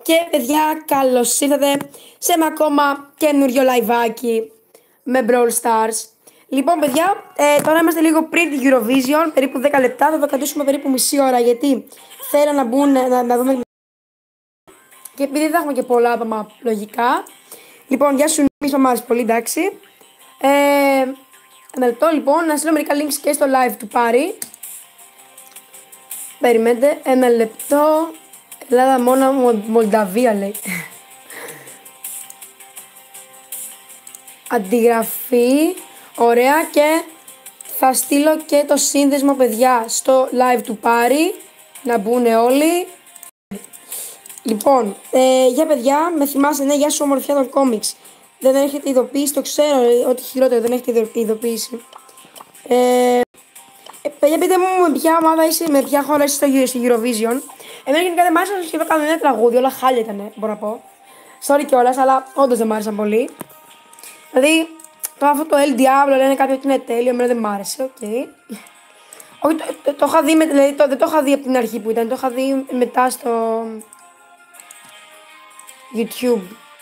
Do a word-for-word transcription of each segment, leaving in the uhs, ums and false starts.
Και παιδιά, καλώς ήρθατε σε ένα ακόμα καινούριο λαϊβάκι με Brawl Stars. Λοιπόν παιδιά, ε, τώρα είμαστε λίγο πριν την Eurovision, περίπου δέκα λεπτά, θα το κρατήσουμε περίπου μισή ώρα γιατί θέλω να μπουν, να, να δούμε. Και επειδή δεν θα έχουμε και πολλά άτομα λογικά. Λοιπόν, γεια σου Νίκη, μου άρεσε πολύ, εντάξει. Ε, ένα λεπτό λοιπόν, να στείλω μερικά links και στο live του Πάρη. Περιμένετε, ένα λεπτό. Ελλάδα μόνο, Μολδαβία λέει. Αντιγραφή, ωραία, και θα στείλω και το σύνδεσμο παιδιά στο live του Πάρη, να μπουν όλοι. Λοιπόν, ε, για παιδιά, με θυμάσαι, ναι, γεια σου ομορφιά των κόμιξ. Δεν έχετε ειδοποιήσει, το ξέρω, ότι χειρότερο δεν έχετε ειδοποιήσει. Ε, παιδιά, πείτε μου με ποια ομάδα είσαι, με ποια χώρα είσαι στο Eurovision. Εμένα γενικά δεν μ' άρεσαν να σχεδόν κανένα τραγούδι, όλα χάλια ήταν, μπορώ να πω. Sorry κιόλας, αλλά όντως δεν μ' άρεσαν πολύ. Δηλαδή, το αυτό το El Diablo λένε κάποιοι ότι είναι τέλειο, εμένα δεν μ' άρεσε, οκ. Okay. Όχι, το, το, το είχα δει, με, δηλαδή, το, δεν το είχα δει από την αρχή που ήταν, το είχα δει μετά στο YouTube.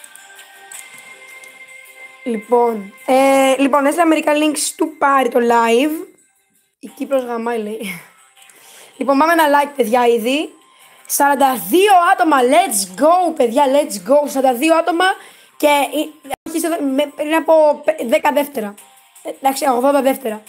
Λοιπόν, ε, λοιπόν, έστειλα μερικά links του Πάρη το live. Η Κύπρος γαμάει λέει. Λοιπόν, πάμε ένα like παιδιά ήδη. σαράντα δύο άτομα, let's go παιδιά, let's go. σαράντα δύο άτομα και πριν από δέκα δεύτερα. Εντάξει, ογδόντα δεύτερα.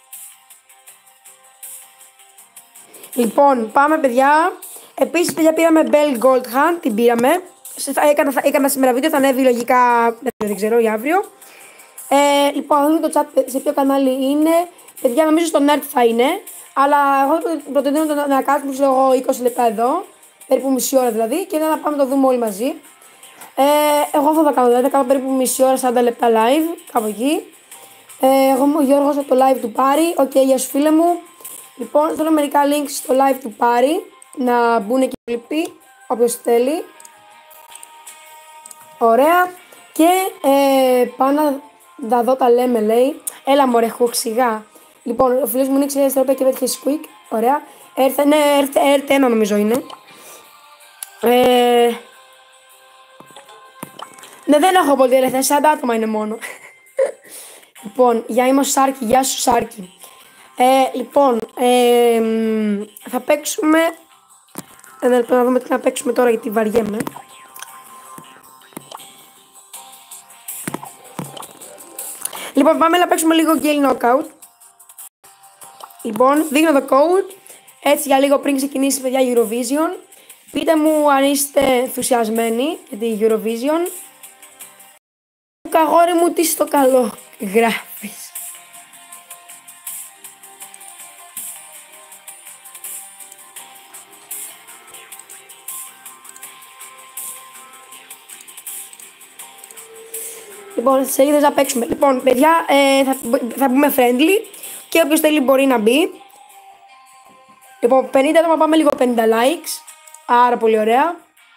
Λοιπόν, πάμε παιδιά. Επίσης παιδιά πήραμε Bell Gold Hunt, την πήραμε. Έκανα, έκανα σήμερα βίντεο, θα ανέβει λογικά, δεν ξέρω, για αύριο. Ε, λοιπόν, θα δούμε το chat σε ποιο κανάλι είναι. Παιδιά, νομίζω στο Nerd θα είναι. Αλλά εγώ προτείνω να, να κάτσουμε ξέρω, είκοσι λεπτά εδώ. Περίπου μισή ώρα δηλαδή. Και να πάμε να το δούμε όλοι μαζί. Ε, εγώ αυτό θα κάνω, δηλαδή θα κάνω περίπου μισή ώρα, σαράντα λεπτά live. Κάπου εκεί. Ε, εγώ είμαι ο Γιώργος από το live του Πάρη. Οκ, okay, γεια σου φίλε μου. Λοιπόν, θέλω μερικά links στο live του Πάρη. Να μπουν και οι υπόλοιποι. Όποιος θέλει. Ωραία. Και ε, πάνω να δω τα λέμε λέει. Έλα μωρέ χοξιγά. Λοιπόν, ο φίλος μου νίξει αριστερό και πέτυχε squeak. Ωραία. Έρθε, ναι, έρθε, έρθε ένα νομίζω είναι. Ε... Ναι, δεν έχω πολύ ελεύθερα, σαράντα άτομα είναι μόνο. Λοιπόν, για είμαι ο Σάρκι, γεια σου Σάρκι. Ε, λοιπόν, ε, θα παίξουμε... Ένα λεπτό να δούμε τι να παίξουμε τώρα γιατί βαριέμαι. Λοιπόν, πάμε να παίξουμε λίγο Gale Knockout. Λοιπόν, δείχνω το code, έτσι για λίγο πριν ξεκινήσει παιδιά Eurovision. Πείτε μου αν είστε ενθουσιασμένοι για την Eurovision. Καγόρι μου, τι στο καλό γράφεις. Λοιπόν, σε είδες να παίξουμε. Λοιπόν, παιδιά, ε, θα, θα μπούμε friendly. Και όποιος θέλει μπορεί να μπει. Λοιπόν, πενήντα άτομα, πάμε λίγο πενήντα likes. Άρα πολύ ωραία.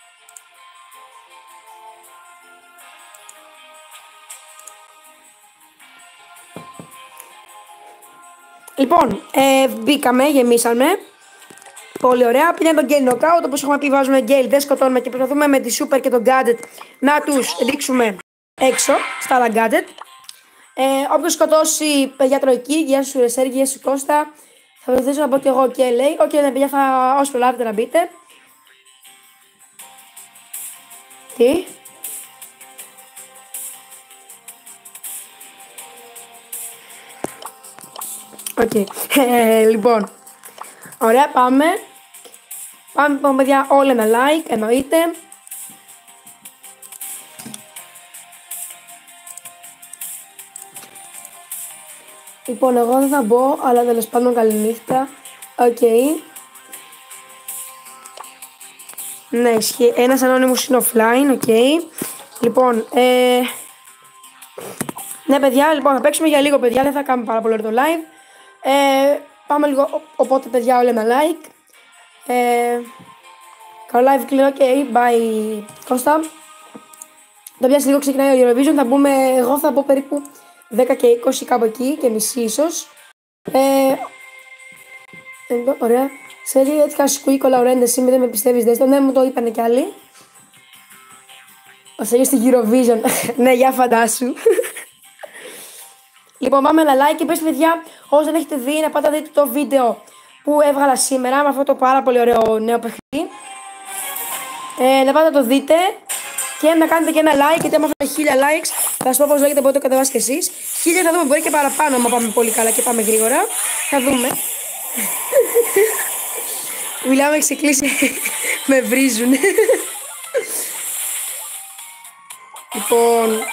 Λοιπόν, ε, μπήκαμε, γεμίσαμε. Πολύ ωραία. Πήγαμε τον Gale Knockout. Όπως έχουμε πει, βάζουμε Gale, δεν σκοτώνουμε και προσπαθούμε με τη Super και τον Gadget να τους ρίξουμε έξω στα άλλα Gadget. Ε, όποιος σκοτώσει παιδιά τροϊκή, γεια σου Ρεσέργη, γεια σου Κώστα. Θα βοηθήσω να πω και εγώ και λέει. Οκ, okay, ναι, παιδιά, θα όσο προλάβετε να μπείτε. Τι. Οκ, okay. ε, λοιπόν. Ωραία, πάμε. Πάμε, πάμε παιδιά, όλα ένα like, εννοείται. Λοιπόν, εγώ δεν θα μπω, αλλά τέλος πάντων καληνύχτα. Οκ. Okay. Ναι, ισχύει. Ένας ανώνυμος είναι offline, οκ. Okay. Λοιπόν, ε... ναι παιδιά, λοιπόν θα παίξουμε για λίγο παιδιά, δεν θα κάνουμε πάρα πολύ το live. Ε, πάμε λίγο, οπότε παιδιά όλα ένα like. Ε, καλό live κλείνω, οκ, okay. Bye Κώστα. Το πιάσει λίγο ξεκινάει ο Eurovision, θα μπούμε, εγώ θα μπω περίπου δέκα και είκοσι κάπου εκεί και μισή ίσως. Ε, ε, ωραία. Σε έτσι είχα σκουίκο Λαουρέντε, εσύ δεν με πιστεύεις, δες το, ναι μου το είπανε κι άλλοι. Ο Σέγιος στη Eurovision. Ναι, για φαντάσου. Λοιπόν, πάμε ένα like και πες παιδιά, όσοι δεν έχετε δει, να πάτε να δείτε το βίντεο που έβγαλα σήμερα με αυτό το πάρα πολύ ωραίο νέο παιχνίδι. Ε, να πάτε να το δείτε και να κάνετε και ένα like, γιατί άμα έχουμε χίλια likes, θα σας πω πώς λέγεται, μπορείτε να το κατεβάσετε κι εσείς. Χίλια θα δούμε, μπορεί και παραπάνω, άμα πάμε πολύ καλά και πάμε γρήγορα. Θα δούμε. Μιλάμε, ξεκλείσει, με βρίζουν. Λοιπόν...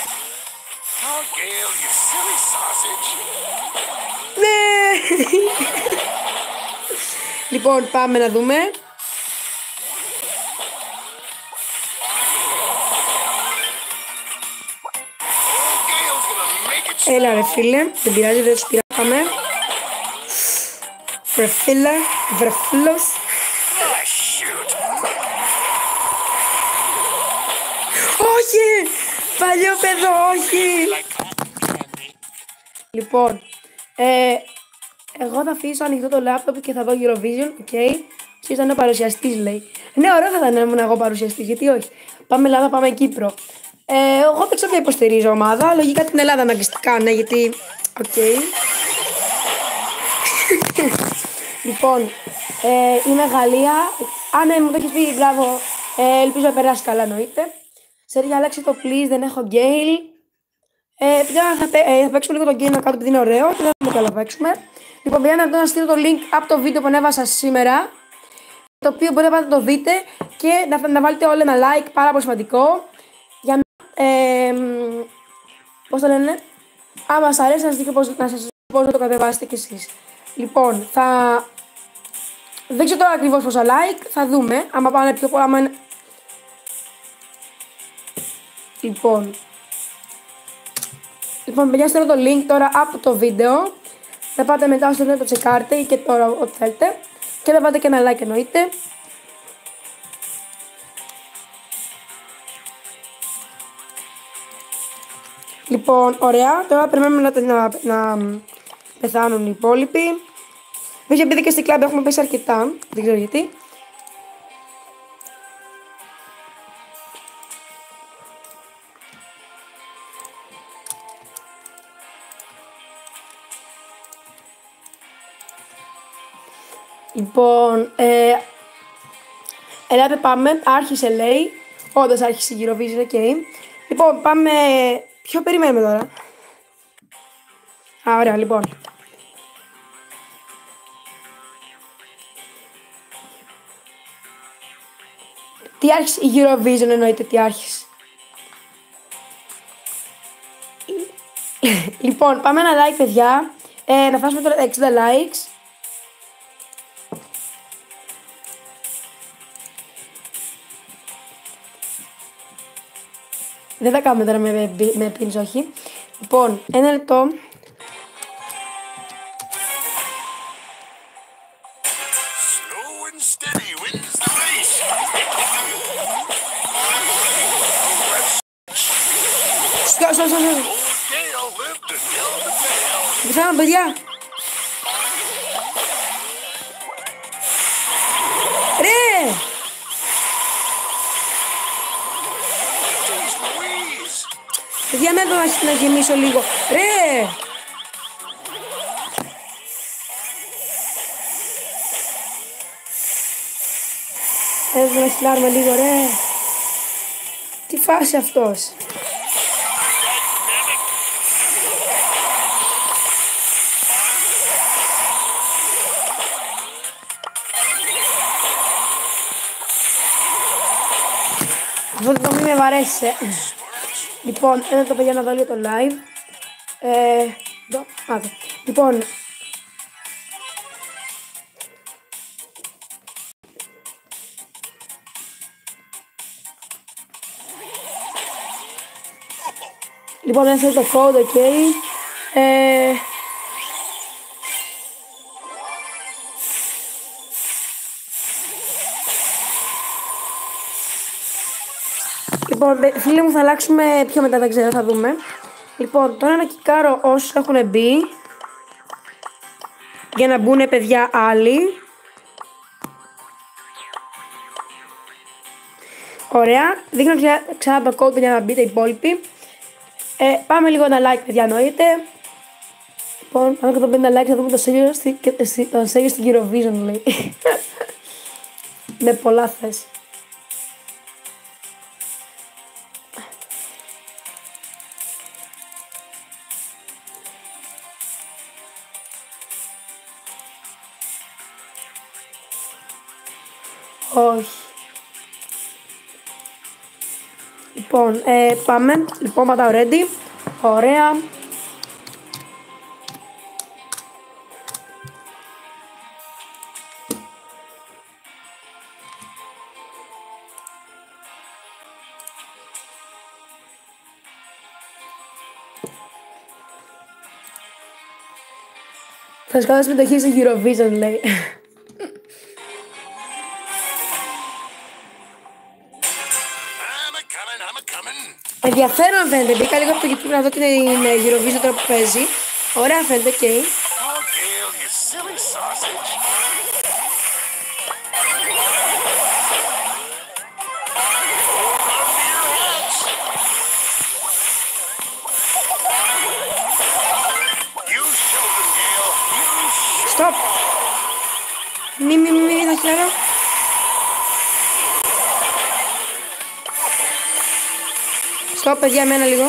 Ναι! Λοιπόν, πάμε να δούμε. Έλα ρε φίλε, δεν πειράζει, δεν τους πειράμε. Βρε φίλε, βρε φίλος. Όχι! Παλιό παιδό, όχι! Λοιπόν, ε, εγώ θα αφήσω ανοιχτό το λάπτοπ και θα δω Eurovision, οκ. Okay. Και ήταν ο παρουσιαστής, λέει. Ναι, ωραίο θα ήταν να ήμουν εγώ παρουσιαστής, γιατί όχι. Πάμε Ελλάδα, πάμε Κύπρο. Ε, εγώ δεν ξέρω ποια υποστηρίζω ομάδα. Λογικά την Ελλάδα αναγκαστικά, ναι, γιατί. Οκ. Okay. Λοιπόν, ε, είναι Γαλλία. Α, ναι, μου το έχεις πει, μπράβο. Ε, ελπίζω να περάσει καλά, εννοείται. Σέρια, άλλαξε το please, δεν έχω γκέιλ. Ε, παιδιά, θα, ε, θα παίξουμε λίγο το game να κάτω επειδή είναι ωραίο και δεν θα το παίξουμε. Λοιπόν, παιδιά, να στείλω το link από το βίντεο που ανέβασα σήμερα, το οποίο μπορείτε να το δείτε και να, να βάλετε όλοι ένα like, πάρα πολύ σημαντικό, για να, ε, πώς το λένε, άμα σας αρέσει να σας δείχνω πώς, να σας πώς να το κατεβάσετε κι εσείς. Λοιπόν, θα, δεν ξέρω τώρα ακριβώς πόσα like, θα δούμε, άμα πάνε πιο πολλά, άμα είναι... Λοιπόν, Λοιπόν, παιδιά, στέλνω το link τώρα από το βίντεο. Θα πάτε μετά όσο να το τσεκάρετε ή και τώρα ό,τι θέλετε. Και θα πάτε και ένα like εννοείται. Λοιπόν, ωραία. Τώρα περιμένουμε να, να, να πεθάνουν οι υπόλοιποι. Εμείς επειδή και στην κλαμπ έχουμε πέσει αρκετά. Δεν ξέρω γιατί. Λοιπόν, ε, ελάτε πάμε, άρχισε λέει, όντως άρχισε η Eurovision, ok. Λοιπόν, πάμε, ποιο περιμένουμε τώρα. Α, ωραία, λοιπόν. Τι άρχισε η Eurovision, εννοείται τι άρχισε. Λοιπόν, πάμε ένα like, παιδιά, ε, να φτάσουμε τώρα εξήντα likes. Δεν θα κάνουμε τώρα με, με, με πίνς, όχι. Λοιπόν, ένα λεπτό. Σιγά, σιγά, σιγά. Πεθάνω, παιδιά. Ρε! Παιδιά, με εδώ να γεμίσω λίγο. Ρε! Εδώ να χυλάρουμε λίγο, ρε. Τι φάση αυτός. Αυτό το μη με βαρέσει. Λοιπόν, ένα το παιδιά να δω λίγο το live. Ε, εδώ, άτε. Λοιπόν, λοιπόν, δεν θέλει το code, ok. Ε, Λοιπόν, φίλοι μου, θα αλλάξουμε πιο μετά, δεν ξέρω, θα δούμε. Λοιπόν, τώρα να κικάρω όσους έχουν μπει για να μπουν παιδιά άλλοι. Ωραία. Δείχνω ξανά το code για να μπείτε οι υπόλοιποι. Ε, πάμε λίγο ένα like, παιδιά, εννοείται. Λοιπόν, πάμε και το πενήντα like να δούμε το Σέργιο στην Eurovision, λέει. Με πολλά θες. Όχι. Λοιπόν, ε, πάμε. Λοιπόν, πατάω ready. Ωραία. Θα σκάω συμμετοχή σε Eurovision, λέει. Ενδιαφέρον φαίνεται. Μπήκα λίγο από το YouTube να δω την Eurovision τώρα που παίζει. Ωραία φαίνεται, οκ. Okay. Stop! Μη, μη, μη, μη, θα χαίρω. Stop, παιδιά, εμένα λίγο.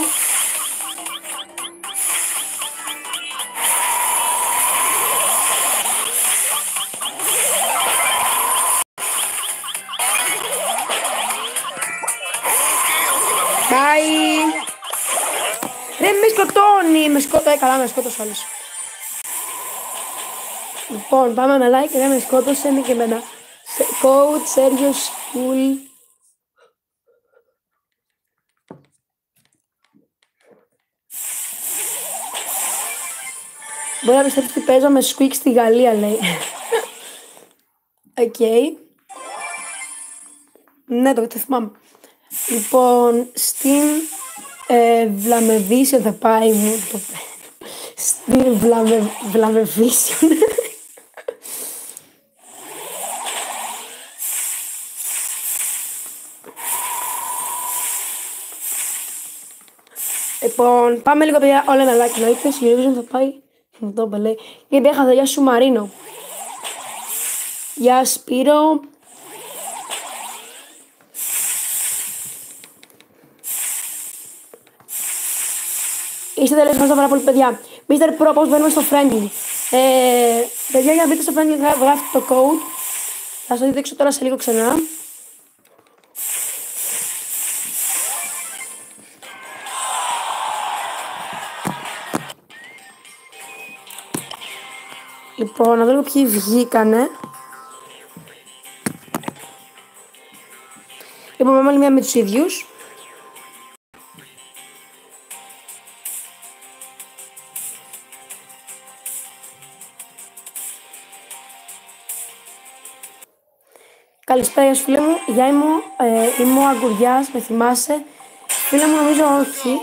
Bye! Ρε, με σκοτώνει, με σκότωσε, καλά με σκότωσε όλους. Λοιπόν, πάμε ένα like, ρε, με σκότωσε, είναι και εμένα. Coach, Sergio School. Μπορεί να πιστέψει ότι παίζω με Squeak στη Γαλλία, λέει. Οκ. Okay. Ναι, το, το θυμάμαι. Λοιπόν, στην ε, Βλαμεβίσιο θα πάει μου το... Στην Βλαμε, Βλαμεβίσιο. Λοιπόν, πάμε λίγο παιδιά, όλα ένα like εννοείται. Στη Eurovision θα πάει. Θα το είπε, λέει. Γιατί έχασα, γεια σου Μαρίνο. Γεια Σπύρο. Είστε τέλος, ευχαριστώ πάρα πολύ παιδιά. μίστερ Pro, πώς μπαίνουμε στο Friendly. Ε, παιδιά, για να μπείτε στο Friendly γράφετε το code. Θα σας δείξω τώρα σε λίγο ξανά. Λοιπόν, να δούμε ποιοι βγήκανε. Λοιπόν, πάμε άλλη μία με τους ίδιους. Καλησπέρα σου φίλε μου, γεια μου, ε, είμαι ο Αγκουριάς, με θυμάσαι. Φίλε μου νομίζω όχι.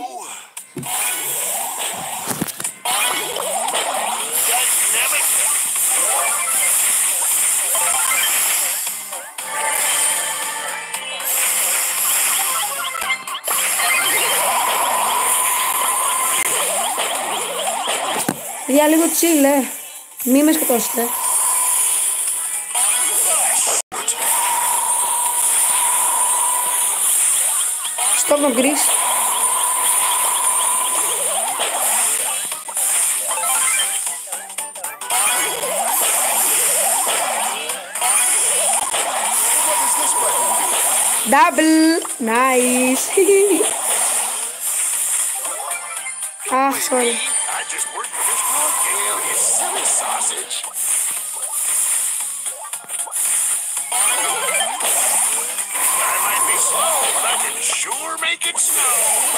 Για λίγο τσίλε, μη με σκοτώσετε. Stop τον Chris. Double, nice. Ah, sorry. I just worked for this punk Gale, you silly sausage. I might be slow, but I can sure make it snow.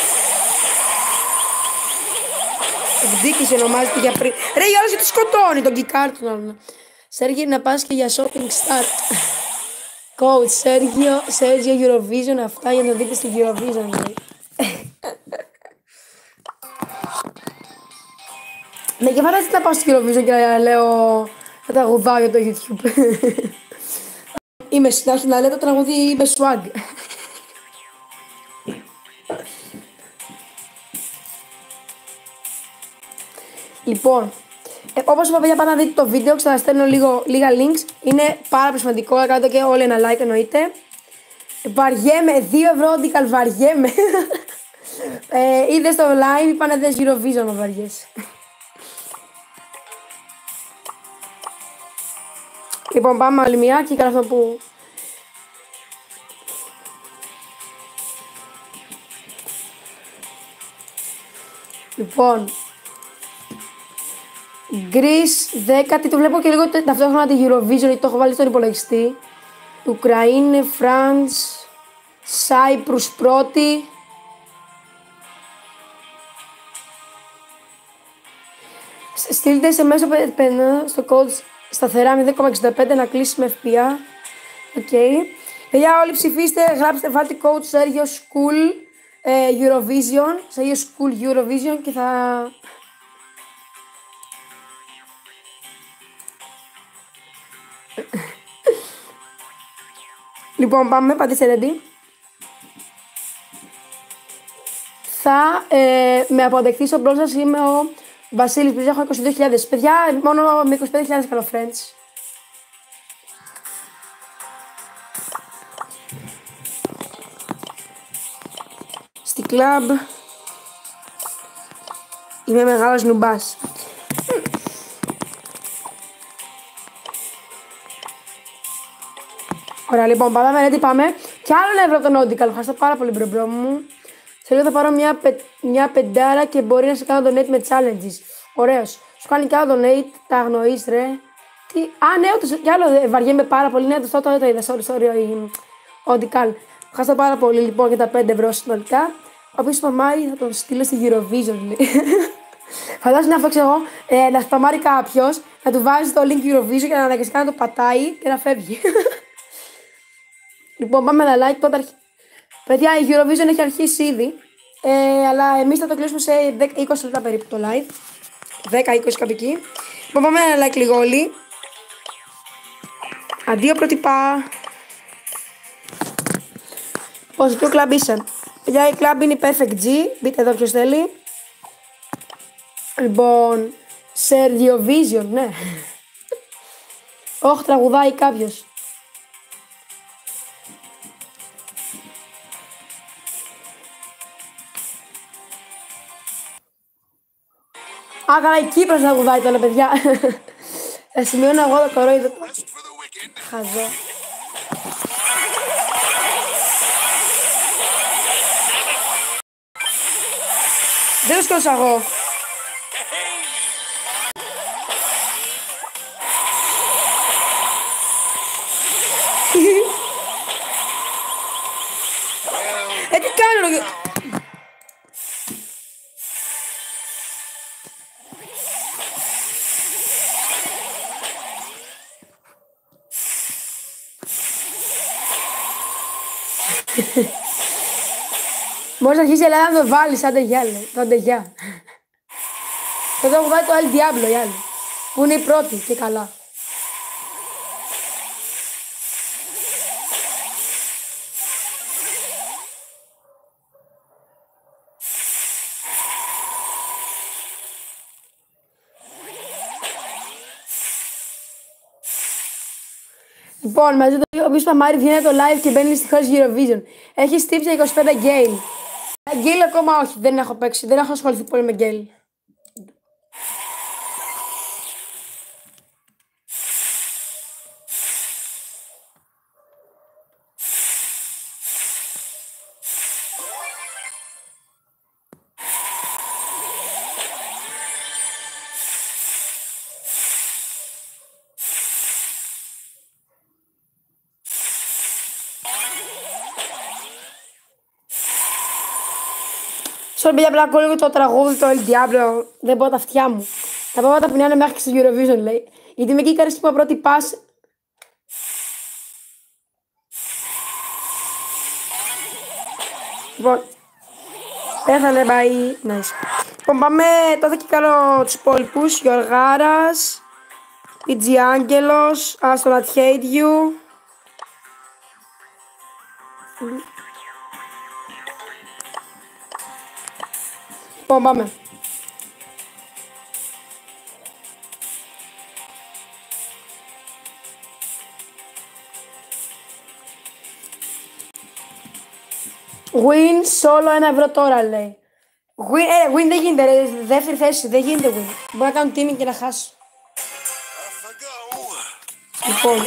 Εκδίκηση ονομάζεται για πριν. Ρε, για όλους γιατί σκοτώνει τον Κικάρτον. Σέργιο, να πας και για shopping start. Coach, Σέργιο, Σέργιο Eurovision, αυτά για να δείτε στην Eurovision. Ναι, και φαντάζεσαι να πάω στην Eurovision και να λέω να τραγουδάω για το YouTube. Είμαι συνάχη να λέω το τραγουδί, είμαι swag. Λοιπόν, ε, όπως είπα, παιδιά, πάτε να δείτε το βίντεο, ξαναστέλνω λίγο, λίγα links. Είναι πάρα πολύ σημαντικό, να κάνετε και όλοι ένα like εννοείται. Βαριέμαι, δύο ευρώ Audical, βαριέμαι. ε, είδες το live, είπα να δεις Eurovision να βαριέσαι. Λοιπόν, πάμε άλλη μια και κάνω αυτό που... Λοιπόν, Greece δέκατη, το βλέπω και λίγο ταυτόχρονα τη Eurovision, γιατί το έχω βάλει στον υπολογιστή. Ουκραίνε, France, Cyprus πρώτη. Στείλτε σε μέσο στο code σταθερά μηδέν κόμμα εξήντα πέντε να κλείσει με εφ πι έι. Οκ. Παιδιά, όλοι ψηφίστε, γράψτε, βάλτε code Sergio School ε, Eurovision, Sergio School Eurovision και θα... Λοιπόν, πάμε, πατήστε ready. Θα ε, με αποδεχτεί στο μπρος σας, είμαι ο Βασίλης, παιδιά, έχω είκοσι δύο χιλιάδες. Παιδιά, μόνο με είκοσι πέντε χιλιάδες καλό friends. Στη κλαμπ είμαι μεγάλος νουμπάς. Ωραία, λοιπόν, πάμε, ready, πάμε. Και άλλο ένα ευρώ από τον Audical. Ευχαριστώ πάρα πολύ, μπρο μου. Σε λίγο θα πάρω μια, πε, μια πεντάρα και μπορεί να σε κάνω donate με challenges. Ωραίος. Σου κάνει κι άλλο donate, τα αγνοείς, ρε. Τι... Α, ναι, όντως, κι άλλο βαριέμαι πάρα πολύ. Ναι, το το είδα, sorry, sorry, Audical. Ευχαριστώ πάρα πολύ, λοιπόν, για τα πέντε ευρώ συνολικά. Ο οποίος σπαμάρει θα τον στείλω στη Eurovision, λέει. Φαντάζομαι να αυτό ξέρω ε, να σπαμάρει κάποιος, να του βάζει το link Eurovision και να αναγκαστικά να το πατάει και να φεύγει. Λοιπόν, πάμε ένα like. Τότε αρχ... Παιδιά, η Eurovision έχει αρχίσει ήδη. Ε, αλλά εμείς θα το κλείσουμε σε δέκα με είκοσι λεπτά περίπου το live. δέκα με είκοσι κάπου εκεί. Λοιπόν, πάμε ένα like λίγο όλοι. Αντίο πρότυπα. Πώς, ποιο κλαμπ είσαι? Παιδιά, η κλαμπ είναι η Perfect G. Μπείτε εδώ ποιος θέλει. Λοιπόν, Sergiovision, ναι. Όχι, τραγουδάει κάποιος. Α, καλά, η Κύπρος τραγουδάει τώρα, παιδιά. Θα σημειώνω εγώ το κορόιδο. Χαζό. Δεν το σκόσα εγώ. Ε, τι κάνω, Μόλις αρχίσει η Ελλάδα να το βάλει σαν τεγιά, λέει. Το τεγιά. Εδώ έχω βάλει το El Diablo, η άλλη. Που είναι η πρώτη και καλά. Λοιπόν, μαζί το οποίο Παμάρη βγαίνει το live και μπαίνει στη χώρα Eurovision. Έχει tips για είκοσι πέντε Gale. Gale ακόμα όχι, δεν έχω παίξει, δεν έχω ασχοληθεί πολύ με Gale. Sorry, παιδιά, απλά ακούω λίγο το τραγούδι, το El Diablo. Δεν μπορώ τα αυτιά μου. Τα πράγματα που είναι μέχρι και στο Eurovision, λέει. Γιατί με εκεί καρέσκει που πρώτη πας. Λοιπόν, πέθανε, bye. Nice. Λοιπόν, πάμε τότε και κάνω τους υπόλοιπους. Γιωργάρας, πι τζι Άγγελος, Astronaut Hate You. Λοιπόν, πάμε. Win solo ένα ευρώ τώρα λέει. Win, ε, win δεν γίνεται ρε, δεύτερη θέση, δεν γίνεται win. Μπορώ να κάνω teaming και να χάσω. Off I go. Λοιπόν.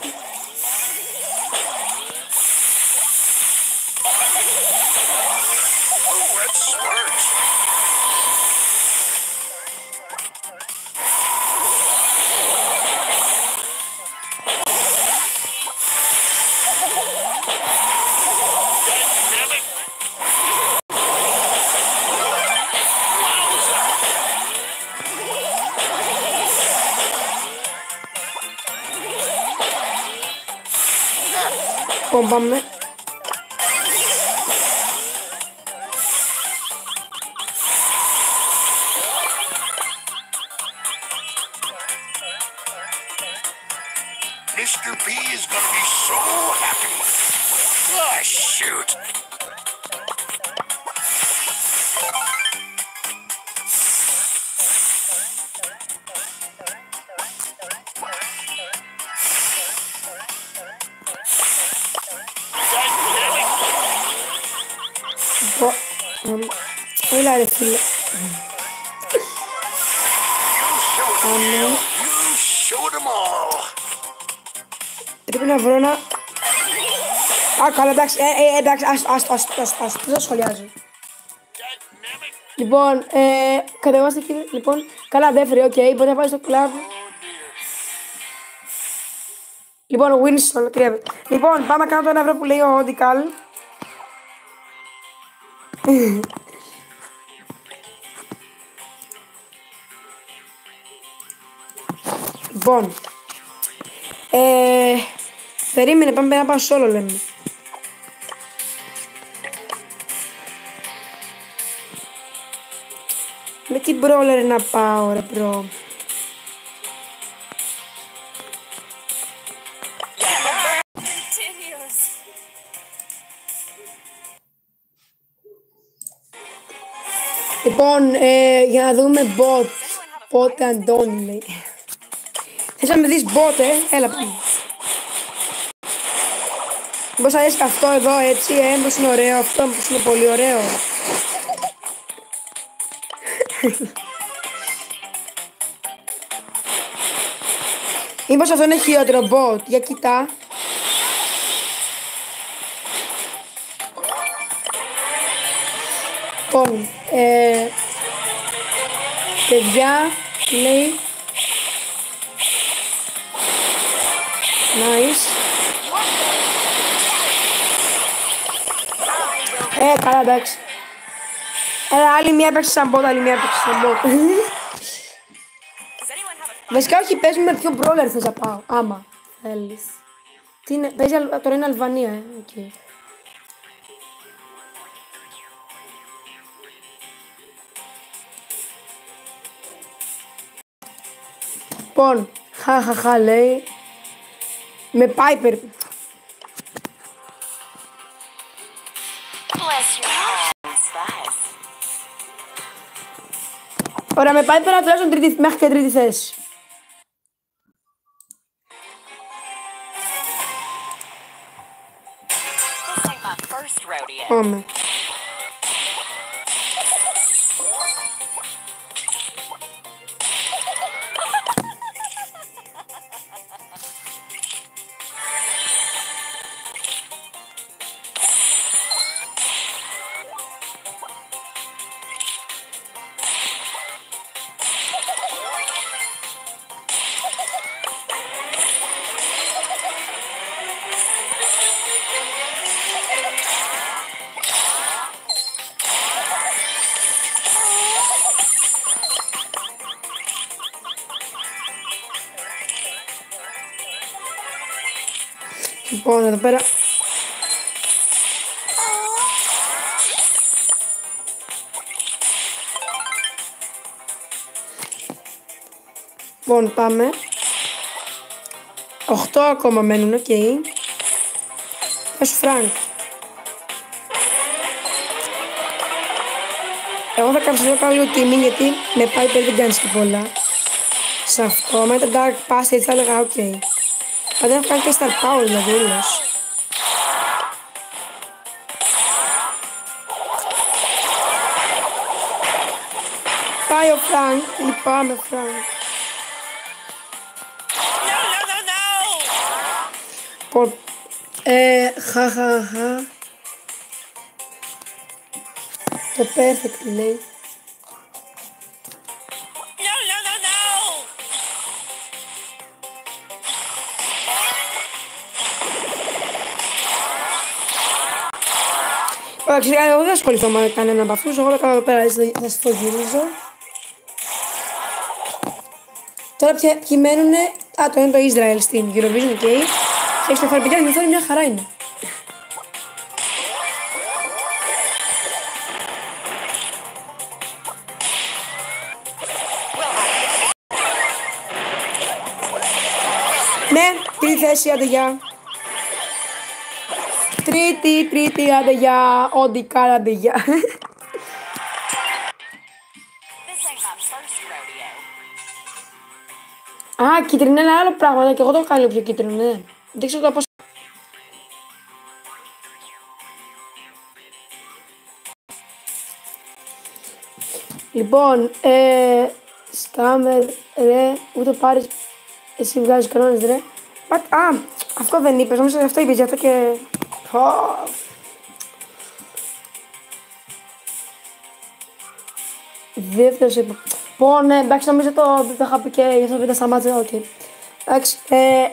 Oh, that's smart. Damn it. Λοιπόν πάμε. Mister B is gonna be so happy. Oh, shoot. Λοιπόν. Έλα ρε φίλε. Αμέ. You showed them all. Πρέπει να βρω ένα... Α, καλά, εντάξει, ε, ε, εντάξει, ας, ας, ας, ας, ας, δεν θα σχολιάζω. Λοιπόν, ε, κατεβάστε κύριε, λοιπόν, καλά δεύτερη, οκ, okay, μπορείτε να πάτε στο κλαμπ. Λοιπόν, ο Winston, κρύβε. Λοιπόν, πάμε να κάνω το ένα ευρώ που λέει ο Οντικάλ. Λοιπόν, ε, περίμενε, πάμε να πάω solo λέμε. Με τι brawler να πάω ρε bro. Λοιπόν, ε, για να δούμε bot. Πότε Αντώνη λέει. Θες να με δεις bot, ε, έλα πάμε. Μήπως αρέσει αυτό εδώ έτσι, ε, μήπως είναι ωραίο αυτό, μήπως είναι πολύ ωραίο. Μήπως αυτό είναι χειρότερο bot, για κοιτά. Λοιπόν, ε, παιδιά, λέει, nice. Ε, καλά, εντάξει. Έλα, άλλη μία έπαιξε σαν bot, άλλη μία έπαιξε σαν bot. Βασικά, όχι, πες μου με ποιο brawler θες να πάω, άμα θέλεις. Τι είναι, παίζει, τώρα είναι Αλβανία, ε, οκ. Okay. Λοιπόν, χαχαχα λέει, με Piper. Ωραία, με Piper να τουλάχιστον τρίτη, μέχρι και τρίτη θέση. Πάμε. Λοιπόν, εδώ πέρα. Λοιπόν, πάμε. Οχτώ ακόμα μένουν, οκ. Okay. Πες σου, Φρανκ. Εγώ θα κάνω να κάνω λίγο τιμή, γιατί με πάει πέρα δεν κάνεις και πολλά. Σε αυτό, με τα Dark Pass, έτσι θα έλεγα, οκ. Okay. Αλλά δεν θα κάνει και Star Power, δηλαδή, όλος. πάει ο Φρανκ. Λυπάμαι, Φρανκ. No, no, no, no! Πο... Ε, χαχαχα. Το perfect λέει. No, no, no, no! Εντάξει, εγώ δεν ασχοληθώ με κανένα από αυτούς. Εγώ θα κάνω εδώ πέρα, θα σας το γυρίζω. Τώρα ποια, ποιοι μένουνε. Α, το είναι το Ισραήλ στην Eurovision, ok. Και στο φαρπικιά την μια χαρά είναι. Ναι, τρίτη θέση, άντε γεια. Τρίτη, τρίτη, άντε γεια. Ό,τι καλά, άντε γεια. Α, κίτρινο είναι άλλο πράγμα και εγώ το έχω κάνει πιο κίτρινο, ναι. Δεν ξέρω πώς. Λοιπόν, ε, σκάμερ, ρε, ούτε πάρεις, εσύ βγάζεις κανόνες, ρε. But, α, αυτό δεν είπες, νομίζω αυτό είπες, γι' αυτό και... Oh. Δεύτερος είπα. Πω, ναι, εντάξει, νομίζω το δεν το είχα πει και γι' αυτό δεν τα σταμάτησα, οκ. Εντάξει, ε...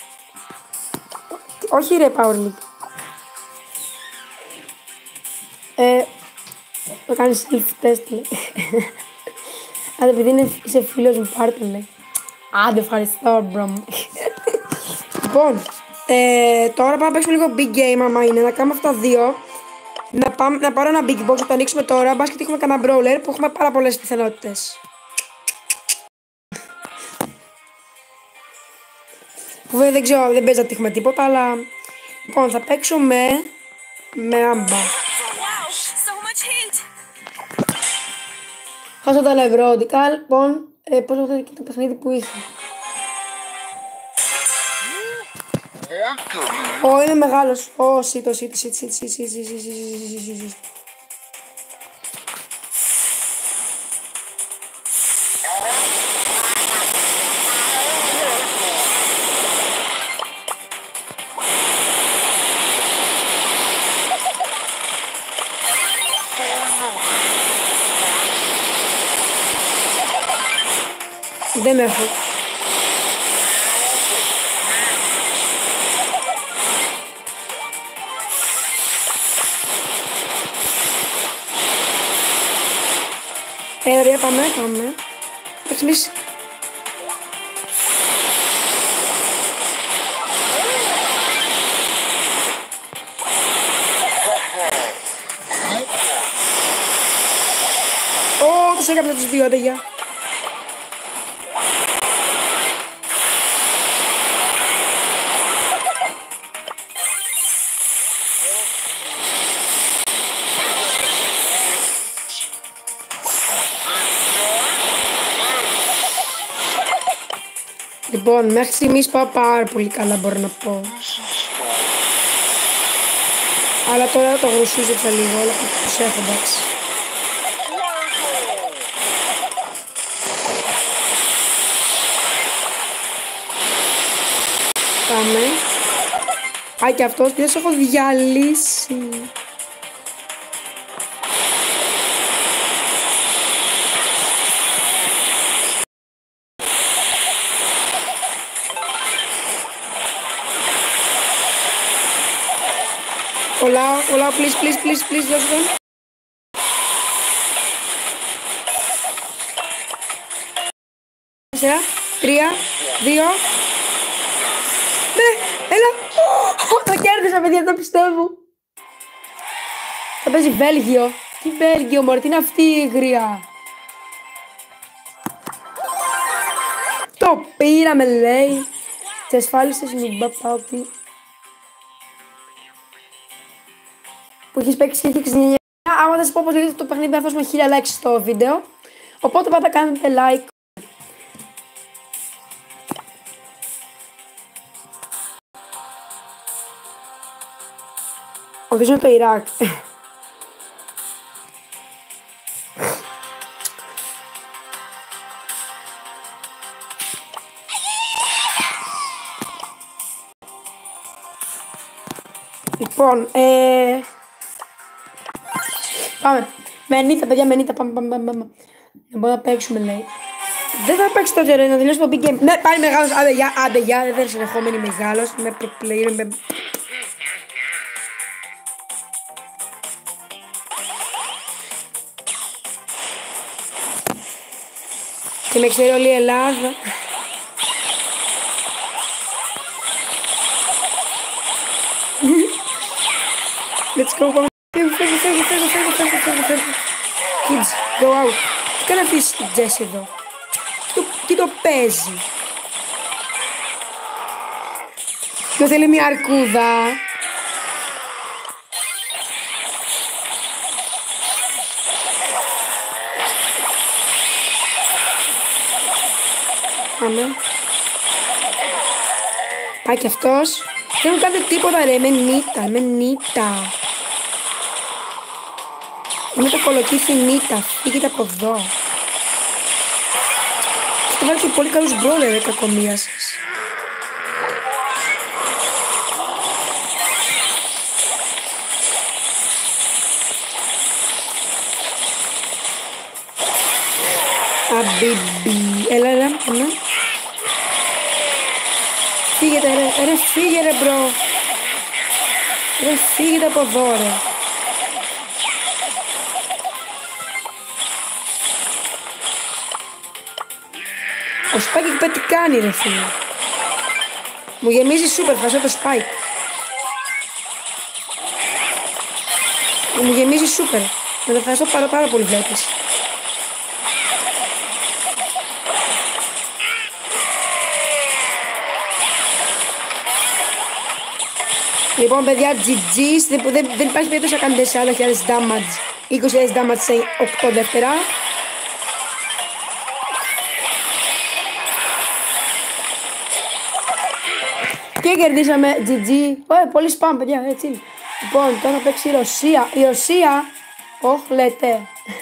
όχι ρε, Power League. Ε... Το κάνεις self-test, λέει. Άντε, επειδή είναι, είσαι φίλος μου, πάρ' το, λέει. Άντε, ευχαριστώ, μπρο μου. Λοιπόν, ε, τώρα πάμε να παίξουμε λίγο big game, άμα είναι, να κάνουμε αυτά δύο. Να, πάμε, να πάρω ένα big box, να το ανοίξουμε τώρα, μπας και έχουμε κανένα brawler που έχουμε πάρα πολλές πιθανότητες. Που βέβαια δεν ξέρω, δεν παίζει να τύχουμε τίποτα, αλλά... Λοιπόν, θα παίξουμε με άμπα. Χάσα τα νευρώτικα, λοιπόν, ε, πώς έχω και το παιχνίδι που είχε. Ω, είναι μεγάλος. Ω, σίτο, σίτο, σίτο, σίτο, σίτο, σίτο, σίτο. Δεν έχω. Ε, ωραία, πάμε, πάμε. Εντάξει, εμείς... Ω, τους έκαψα τους δύο, αδεγιά. Λοιπόν, μέχρι στιγμής πάω πάρα πολύ καλά, μπορώ να πω. Αλλά τώρα το γρουσούζεψα λίγο, όλα που τους έχω, εντάξει. Πάμε. Πάει και αυτός, δεν σε έχω διαλύσει. Κολλάω, κολλάω, please, please, please, please, δώσε τον. Τέσσερα, τρία, δύο. Ναι, έλα. Το κέρδισα, παιδιά, το πιστεύω. Θα παίζει Βέλγιο. Τι Βέλγιο, μωρέ, τι είναι αυτή η γρία. Το πήραμε, λέει. Τι ασφάλισες μου, μπαπά, ότι... που έχεις παίξει και έχεις εννιά. Άμα δεν σας πω πως λέγεται το παιχνίδι, θα δώσουμε χίλια likes στο βίντεο. Οπότε πάντα κάνετε like. Όχι, είναι το Ιράκ. Λοιπόν, ε... πάμε. Με νύχτα, παιδιά, με νύχτα. Πάμε, πάμε, πάμε. πάμε. Δεν μπορούμε να παίξουμε, λέει. Δεν θα παίξει τότε, ρε, να τελειώσει το big game. Ναι, πάλι μεγάλος. Άντε, γεια, άντε, γεια. Δεν είναι συνεχόμενη μεγάλος. Είμαι pro player, είμαι... Και με ξέρει όλη η Ελλάδα. Let's go, πάμε. Φεύγω, φεύγω, φεύγω, φεύγω, φεύγω, φεύγω, φεύγω, φεύγω. Kids, go out. Τι κάνει αφήσεις την Τζέσι εδώ. Τι το, τι το παίζει. Ποιο θέλει μια αρκούδα. Πάμε. Πάει κι αυτός. Δεν μου κάνετε τίποτα, ρε, με νύτα, με νύτα. Είναι το κολοκύθι νύτα, φύγετε από εδώ. Έχετε βάλει και πολύ καλούς μπρόλερ, ρε, κακομοία σας. Αμπιμπι, έλα, έλα, έλα. Φύγετε, ρε, ρε, φύγε, ρε, μπρο. Ρε, φύγετε από εδώ, ρε. Ο Spike εκεί τι κάνει, ρε, φίλε. Μου γεμίζει σούπερ, φάσα το Spike. Μου γεμίζει σούπερ. Με το ευχαριστώ πάρα, πάρα πολύ, βλέπεις. Λοιπόν, παιδιά, τζι τζι, δεν, δεν, δεν υπάρχει περίπτωση να κάνετε σαράντα χιλιάδες damage, είκοσι χιλιάδες damage σε οκτώ δεύτερα. Και κερδίσαμε τζι τζι. Ωραία, πολύ spam, παιδιά, έτσι. Λοιπόν, τώρα θα παίξει η Ρωσία. Η Ρωσία, όχ, λέτε.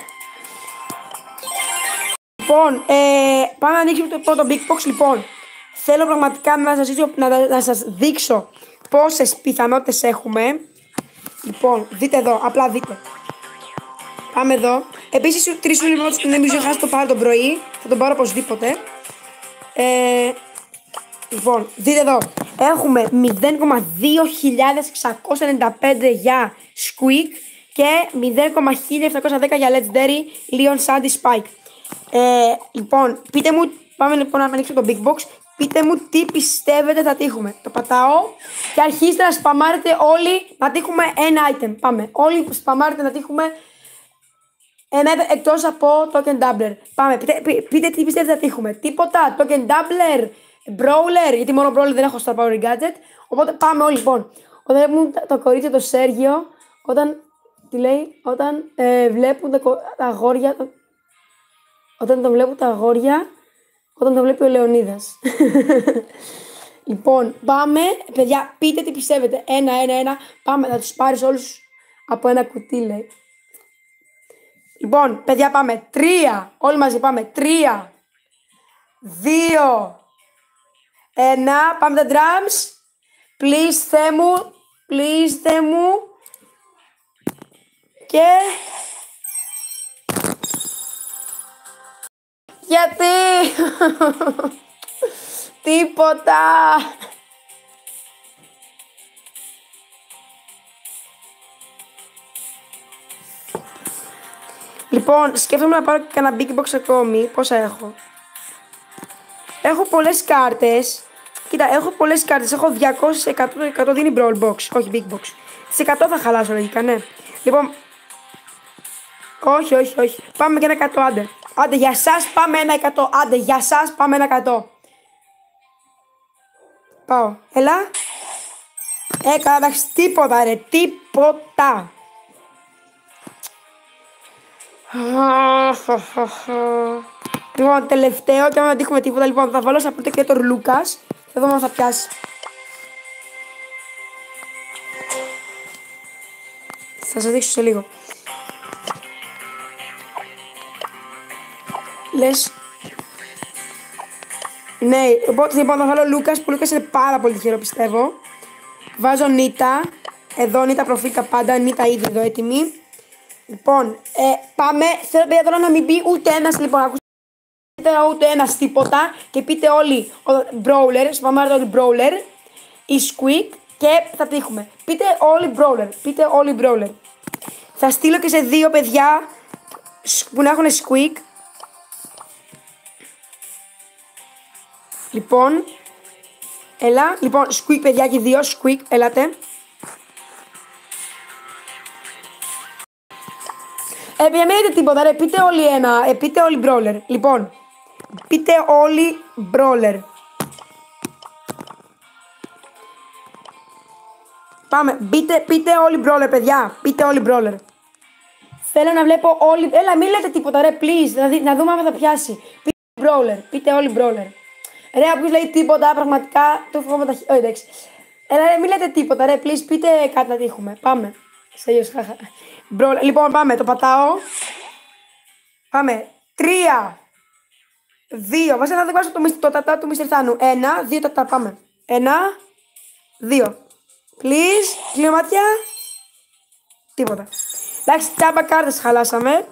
Λοιπόν, ε, πάμε να ανοίξουμε το πρώτο big box. Λοιπόν, θέλω πραγματικά να σας, να, να σας δείξω πόσες πιθανότητες έχουμε. Λοιπόν, δείτε εδώ, απλά δείτε. Πάμε εδώ. Επίσης, τρεις σου λοιπόν, δεν νομίζω να χάσω το πάρω το πρωί. Θα τον πάρω οπωσδήποτε. Ε, λοιπόν, δείτε εδώ. Έχουμε μηδέν κόμμα δύο χιλιάδες εξακόσια ενενήντα πέντε για Squeak και μηδέν κόμμα χίλια επτακόσια δέκα για Legendary Leon Sandy Spike. Ε, λοιπόν, πείτε μου, πάμε λοιπόν να ανοίξουμε το big box. Πείτε μου τι πιστεύετε θα τύχουμε. Το πατάω και αρχίστε να σπαμάρετε όλοι να τύχουμε ένα item. Πάμε. Όλοι σπαμάρετε να τύχουμε ένα item εκτός από token doubler. Πάμε. Πείτε, πείτε, πείτε τι πιστεύετε θα τύχουμε. Τίποτα. Token doubler. Brawler. Γιατί μόνο brawler δεν έχω στα power gadget. Οπότε πάμε όλοι λοιπόν. Όταν βλέπουν το κορίτσι το Σέργιο. Όταν. Τι λέει. Όταν ε, βλέπουν τα, τα αγόρια. Το, όταν τον βλέπουν τα αγόρια. Όταν το βλέπει ο Λεωνίδας. Λοιπόν, πάμε. Παιδιά, πείτε τι πιστεύετε. Ένα, ένα, ένα. Πάμε, θα τους πάρεις όλους από ένα κουτί, λέει. Λοιπόν, παιδιά, πάμε. Τρία. Όλοι μαζί πάμε. Τρία. Δύο. Ένα. Πάμε τα drums. Please, Θεέ μου. Please, Θεέ μου. Και... Γιατί! Τίποτα! Λοιπόν, σκέφτομαι να πάρω και κανένα big box ακόμη. Πόσα έχω? Έχω πολλές κάρτες. Κοίτα, έχω πολλές κάρτες. Έχω διακόσιες, εκατό, εκατό δίνει brawl box. Όχι big box. Τις εκατό θα χαλάσω λογικά, ναι. Λοιπόν, όχι, όχι, όχι. Πάμε και ένα εκατό, άντε. Άντε, για σας πάμε ένα εκατό. Άντε, για σας πάμε ένα εκατό. Πάω. Έλα. Έκανα, εντάξει, τίποτα ρε. Τίποτα. Λοιπόν, τελευταίο και άμα δεν τύχουμε τίποτα, λοιπόν, θα βάλω σαν πρώτο και τον Λούκας. Θα δούμε αν θα πιάσει. Θα σας δείξω σε λίγο. Λες. Ναι, οπότε λοιπόν θα βάλω Λούκας, που ο Λούκας είναι πάρα πολύ τυχερό πιστεύω. Βάζω Νίτα. Εδώ είναι τα προφίλ τα πάντα, είναι τα ίδια εδώ έτοιμοι. Λοιπόν, ε, πάμε. Θέλω παιδιά τώρα να μην πει ούτε ένας, λοιπόν, ακούστε ούτε ένας τίποτα και πείτε όλοι brawler, σπαμάρετε όλοι brawler ή squeak και θα τύχουμε. Πείτε όλοι brawler, πείτε όλοι brawler. Θα στείλω και σε δύο παιδιά που να έχουν squeak. Λοιπόν, έλα, λοιπόν, squeak παιδιά και δύο, squeak, έλατε. Ε, παιδιά, μην λέτε τίποτα, ρε, πείτε όλοι ένα, ε, πείτε όλοι brawler. Λοιπόν, πείτε όλοι brawler. Πάμε, πείτε, πείτε όλοι brawler, παιδιά, πείτε όλοι brawler. Θέλω να βλέπω όλοι, έλα, μην λέτε τίποτα, ρε, please, να, δει, να δούμε αν θα πιάσει. Πείτε brawler, πείτε όλοι brawler. Ρε, όποιος λέει τίποτα, πραγματικά, το φοβάμαι τα χέρια, εντάξει. Έλα, ρε, μην λέτε τίποτα, ρε, please, πείτε κάτι να τύχουμε. Πάμε, σε χαχα. Brawler. Λοιπόν, πάμε, το πατάω. Πάμε. Τρία. Δύο. Βασικά θα δοκιμάσω το, το τατά του μίστερ Θάνου. Ένα, δύο τατά. Πάμε. Ένα, δύο. Please. Κλείνω μάτια. Τίποτα. Εντάξει, τσάμπα κάρτες χαλάσαμε.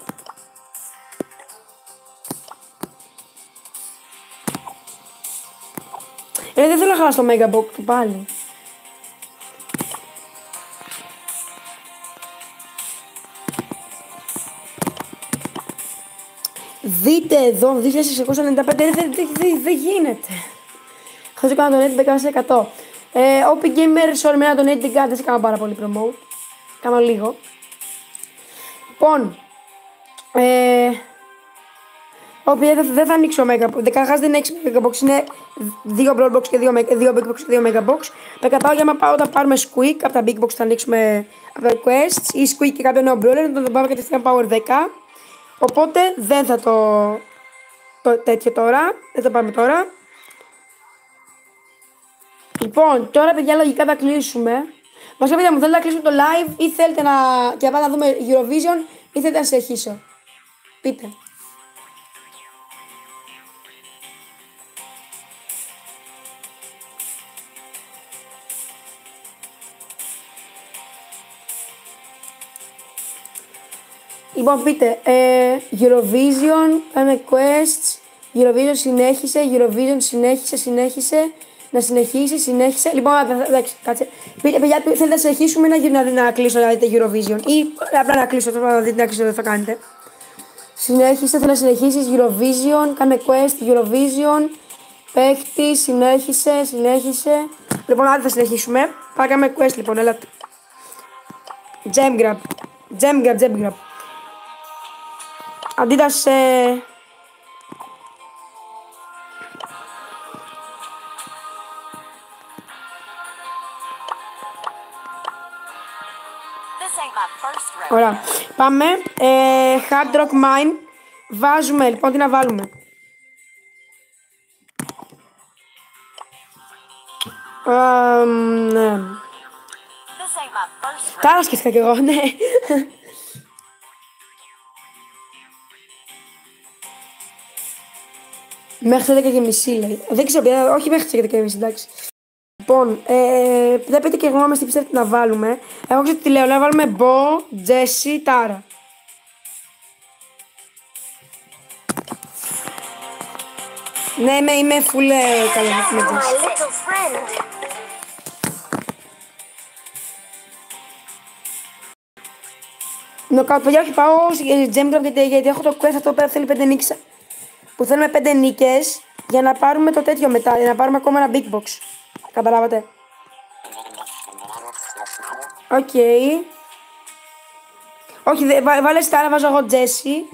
Ε, δεν θέλω να χαλάσω το Mega Box του πάλι. Δείτε εδώ, δύο χιλιάδες εξακόσια ενενήντα πέντε, δεν δε, δε, δε γίνεται. Θα σου κάνω τον donate δέκα τοις εκατό. Ε, ο πι Gamer, sorry, με ένα donate δεν κάνω, δεν σε κάνω πάρα πολύ promote. Κάνω λίγο. Λοιπόν, ε, όχι, δεν, δεν θα ανοίξω Mega Box. Καταρχάς δεν έχει Mega Box, είναι δύο Brawl Box και δύο, δύο Big Box και δύο Mega Box. Τα κατάω για να πάω όταν πάρουμε Squeak από τα Big Box θα ανοίξουμε από τα Quests ή Squeak και κάποιο νέο Brawler, να το πάμε κατευθείαν Power δέκα. Οπότε δεν θα το, το τέτοιο τώρα, δεν θα πάμε τώρα. Λοιπόν, τώρα παιδιά λογικά θα κλείσουμε. Βασικά παιδιά μου, θέλετε να κλείσουμε το live ή θέλετε να, και να πάμε να δούμε Eurovision ή θέλετε να συνεχίσω. Πείτε. Λοιπόν, πείτε, ε, Eurovision, κάνε quests, Eurovision συνέχισε, Eurovision συνέχισε, συνέχισε, να συνεχίσει, συνέχισε. Λοιπόν, εντάξει, κάτσε. Πείτε, παιδιά, θέλετε να συνεχίσουμε ή να, να, να κλείσω να δείτε Eurovision ή απλά να κλείσω, τώρα να δείτε να κλείσω, δεν θα κάνετε. Συνέχισε, θέλω να συνεχίσεις, Eurovision, κάνε quest, Eurovision, παίχτη, συνέχισε, συνέχισε. Λοιπόν, άντε θα συνεχίσουμε. Πάμε κάμε quest, λοιπόν, έλατε. Gem grab, gem grab, gem grab. Αντίτας ε... Ωραία. Πάμε. Ε, Hard Rock Mine. Βάζουμε, λοιπόν, τι να βάλουμε. Ε, ναι. Τώρα σκέφτηκα κι εγώ, ναι. Μέχρι τις έντεκα και μισή λέει. Δεν ξέρω, πια, όχι μέχρι τις έντεκα και μισή, εντάξει. Λοιπόν, ε, δεν πείτε και γνώμες τι πιστεύετε να βάλουμε. Εγώ ξέρω τι λέω, να βάλουμε Μπο, Τζέσι, Τάρα. Ναι, είμαι, είμαι φουλ καλά με Τζέσι. Νοκάουτ, παιδιά, όχι πάω Gemgrab γιατί, γιατί έχω το quest αυτό που θέλει πέντε νίκες. Που θέλουμε πέντε νίκες για να πάρουμε το τέτοιο μετά, για να πάρουμε ακόμα ένα big box. Καταλάβατε. Οκ. Okay. Όχι, δε, βά, βάλε Στάρα, βάζω εγώ Τζέσι.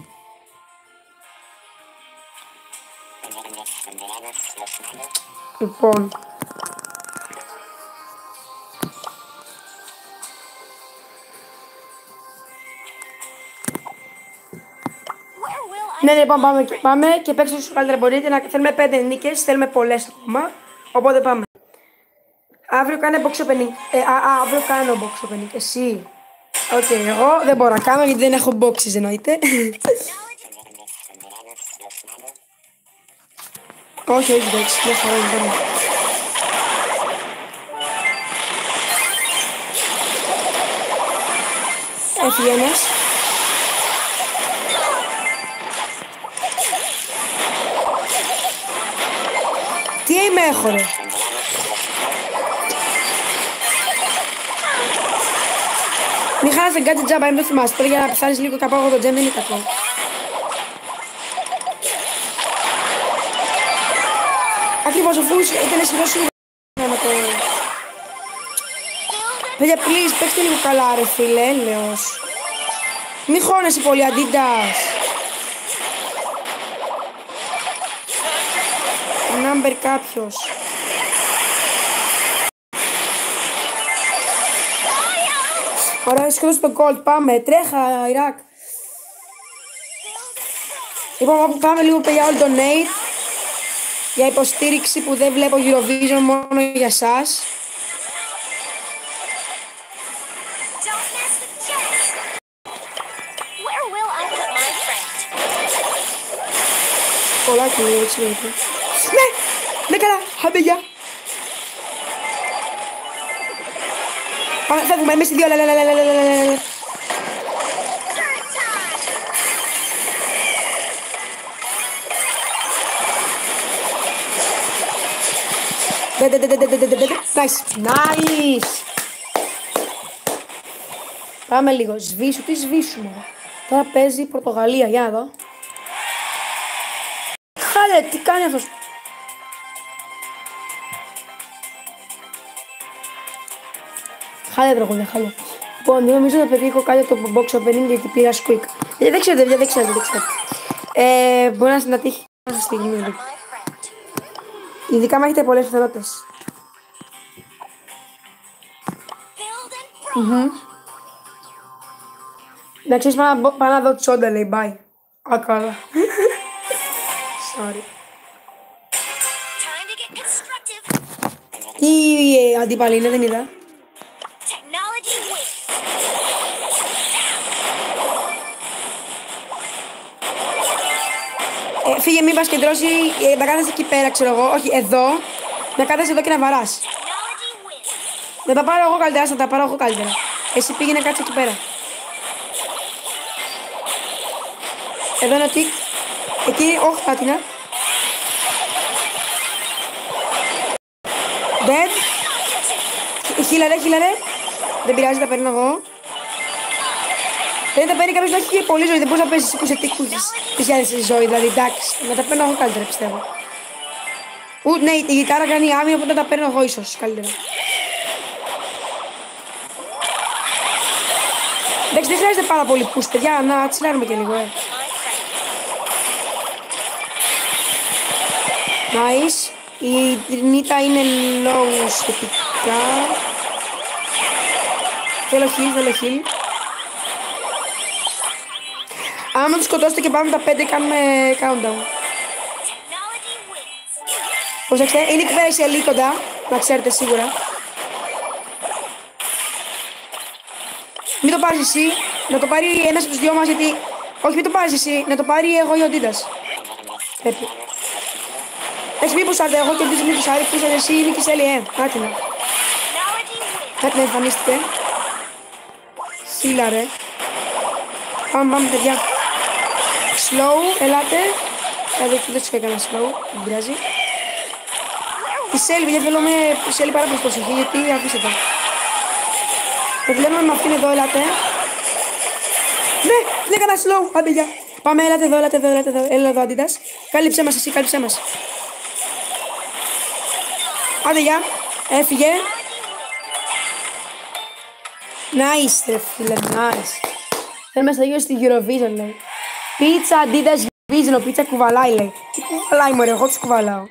Λοιπόν. Ναι, ναι, λοιπόν, πάμε και, πάμε και παίξτε όσο καλύτερα μπορείτε. Να, θέλουμε πέντε νίκες, θέλουμε πολλές ακόμα. Οπότε πάμε. Αύριο κάνε box opening. Ε, α, α, αύριο κάνω box opening. Εσύ. Οκ, okay, εγώ δεν μπορώ να κάνω γιατί δεν έχω boxes εννοείται. Όχι, όχι, εντάξει, μια φορά δεν μπορώ. Έφυγε ένας. Τι είμαι έχω ρε. Μην χάνεσαι γκάτζι τζάμπα, μην το θυμάσαι. Τώρα για να πεθάνεις λίγο καπά από το τζέμ δεν είναι κακό. Ακριβώς, αφού ήταν σχεδόν σίγουρο να το... Παιδιά, please, παίξτε λίγο καλά ρε φίλε, έλεος. Μη χώνεσαι πολύ, Αντίντας. Number κάποιος. Ωραία, σκότωσε τον Colt, πάμε, τρέχα, Ιράκ. Λοιπόν, πάμε λίγο παιδιά όλο τον Nate για υποστήριξη που δεν βλέπω Eurovision μόνο για σας. Πολλά και έτσι λέγεται. Ναι, ναι καλά, χαμπεγιά. Πάμε, φεύγουμε, εμείς οι δύο, λαλαλαλαλαλαλαλαλα. Nice, nice. Πάμε λίγο, σβήσου, τι σβήσουμε. Τώρα παίζει η Πορτογαλία, για να δω. Χάλε, τι κάνει αυτός. Χάλε τραγούδια, χάλε. Λοιπόν, νομίζω ότι παιδί έχω κάνει το box opening γιατί πήρα squeak. Ε, δεν ξέρετε, δεν ξέρετε, δεν ξέρετε. Ε, μπορεί να να τύχει κάθε στιγμή. Ειδικά αν έχετε πολλές πιθανότητες. Να ξέρεις, πάω να δω τσόντα, λέει, bye. Α, καλά. Sorry. Τι αντίπαλη είναι, δεν είδα. Ε, φύγε, μην πας κεντρώσει, ε, να κάθεσαι εκεί πέρα, ξέρω εγώ, όχι, εδώ. Να κάθεσαι εδώ και να βαράς. Να τα πάρω εγώ καλύτερα, να τα πάρω εγώ καλύτερα. Εσύ πήγαινε κάτσε εκεί πέρα. Εδώ είναι ο τικ. Εκεί, όχι, πάτηνα. Dead. Χίλαρε, χίλαρε. Δεν πειράζει, τα παίρνω εγώ. Δεν τα παίρνει κάποιος να έχει και πολύ ζωή. Δεν μπορείς να παίζεις είκοσι τίκους της ζωή, δηλαδή εντάξει. Να τα παίρνω εγώ καλύτερα, πιστεύω. Ου, ναι, η γητάρα κάνει άμυνα, οπότε τα παίρνω εγώ ίσως καλύτερα. Εντάξει, δεν χρειάζεται πάρα πολύ push, παιδιά, να τσιλάρουμε και λίγο, ε. Nice. Η Νίτα είναι low σχετικά. Θέλω heal, θέλω heal. Άμα τους σκοτώσετε και πάμε τα πέντε, κάνουμε countdown. Προσέξτε, είναι εκεί πέρα η Σελή κοντά, να ξέρετε σίγουρα. Μην το πάρεις εσύ, να το πάρει ένας από τους δυο μας, γιατί... Όχι, μην το πάρεις εσύ, να το πάρει εγώ ή ο Ντίτας. Πρέπει. Έτσι μη πουσάρτε, εγώ και ο Ντίτας μη πουσάρει, πούσατε εσύ, είναι και η Σελή, ε, κάτι να. Κάτι να εμφανίστηκε. Σύλλα ρε. Πάμε, πάμε παιδιά. Slow, ελάτε. Δηλαδή δεν τους έκανα slow, δεν πειράζει. Η Σέλη, παιδιά, θέλω με η Σέλη πάρα πολύ προσοχή, γιατί αφήστε το. Το βλέπουμε με αυτήν εδώ, ελάτε. Ναι, δεν έκανα slow, άντε γεια. Πάμε, ελάτε εδώ, ελάτε εδώ, ελάτε εδώ, έλα εδώ, Αντίτας. Κάλυψέ μας εσύ, κάλυψέ μας. Άντε γεια, έφυγε. Nice, ρε φίλε, nice. Θέλουμε να γύρω στη Eurovision, λέει. Πίτσα, Αντίτας, Eurovision, ο πίτσα κουβαλάει, λέει. Τι κουβαλάει, μωρέ, εγώ τους κουβαλάω.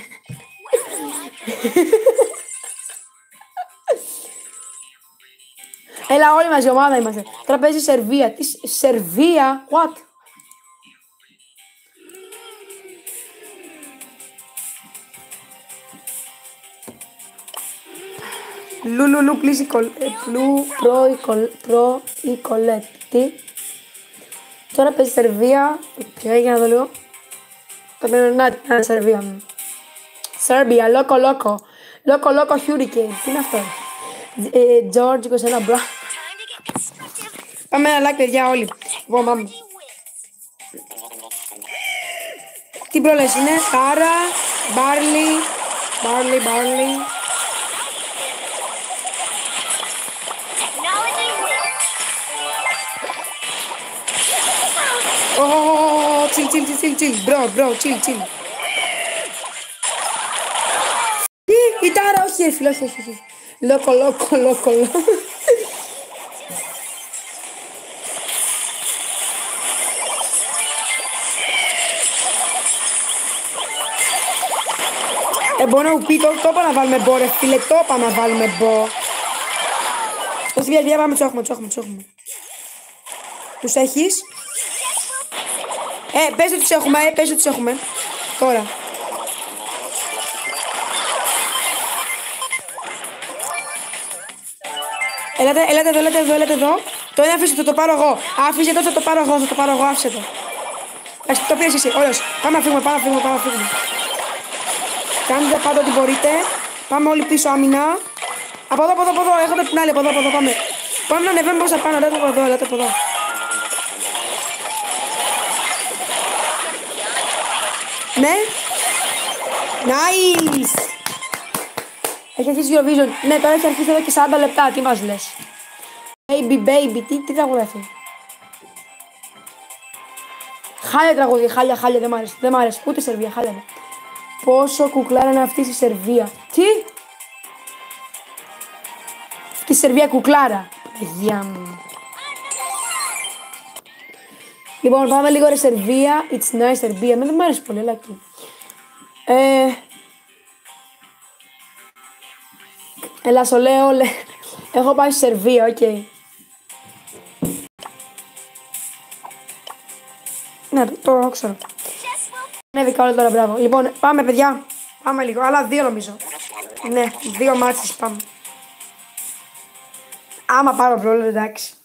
Έλα, όλοι μαζί ομάδα είμαστε. Τώρα παίζει Σερβία. Τι Σερβία, what? Λουλουλου, πλήση πλου, προ, η κολέτη. Τώρα παίζει Σερβία. Και για να δω λίγο. Το παίρνω να είναι Σερβία μου. Σερβία, λόκο, λόκο. Λόκο, λόκο, Hurricane. Τι είναι αυτό? George είκοσι ένα μπρο. Πάμε ένα like, παιδιά, όλοι. Λοιπόν, πάμε. Τι πρόλες είναι, Τάρα, Μπάρλι, Μπάρλι, Μπάρλι. Ω, chill, chill, chill, chill, bro, bro, chill, chill. Η Τάρα, όχι, φίλε, όχι, όχι, όχι. Λόκο, λόκο, λόκο, λόκο. Ε, μπορώ να μου πει, το είπα να βάλουμε μπο, ρε φίλε, το είπα να βάλουμε μπο. Ως βία, βία, πάμε, τους έχουμε, τους έχουμε, τους έχουμε. Τους έχεις. Ε, πες ότι τους έχουμε, ε, πες ότι τους έχουμε. Τώρα. Ελάτε, ελάτε εδώ, ελάτε εδώ, ελάτε εδώ. Το ένα αφήστε το, το πάρω εγώ. Άφησε το, θα το πάρω εγώ, θα το πάρω εγώ, άφησε το. Εντάξει, το πήρες εσύ, όλος. Πάμε να φύγουμε, πάμε να φύγουμε, πάμε να φύγουμε. Κάντε πάντα ό,τι μπορείτε. Πάμε όλοι πίσω άμυνα. Από εδώ, από εδώ, από εδώ, έχω την άλλη, από εδώ, από εδώ, πάμε. Πάμε να ανεβαίνουμε προς τα πάνω, ελάτε από εδώ, ελάτε από εδώ. Ναι. Nice. Έχει αρχίσει Eurovision. Ναι, τώρα έχει αρχίσει εδώ και σαράντα λεπτά. Τι μας λες? Baby, baby. Τι, τι τραγούδι αυτό? Χάλια τραγούδι. Χάλια, χάλια. Δεν μ' άρεσε. Δεν μ' άρεσε. Ούτε Σερβία. Χάλια. Πόσο κουκλάρα είναι αυτή στη Σερβία. Τι? Αυτή η Σερβία κουκλάρα. Αγία μου. Λοιπόν, πάμε λίγο ρε Σερβία. It's nice Σερβία. Δεν μ' άρεσε πολύ, αλλά εκεί. Ε... Έλα, σου λέω, λέ. Έχω πάει στη Σερβία, οκ. Okay. Ναι, το ξέρω. Ανέβηκα όλα τώρα, μπράβο. Λοιπόν, πάμε, παιδιά. Πάμε λίγο. Άλλα δύο νομίζω. Ναι, δύο μάτσες πάμε. Άμα πάρω πρόβλημα, εντάξει.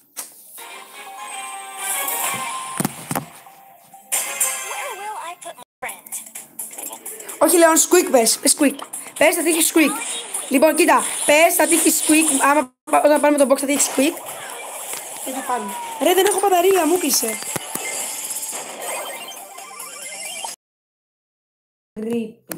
Όχι, Λέων, squeak πες. Πες squeak. Πες θα τύχει squeak. Λοιπόν, κοίτα. Πες θα τύχει squeak. Άμα όταν πάρουμε τον box θα τύχει squeak. Και θα πάρουμε. Ρε, δεν έχω μπαταρία, μου κλείσε. Ρίπ.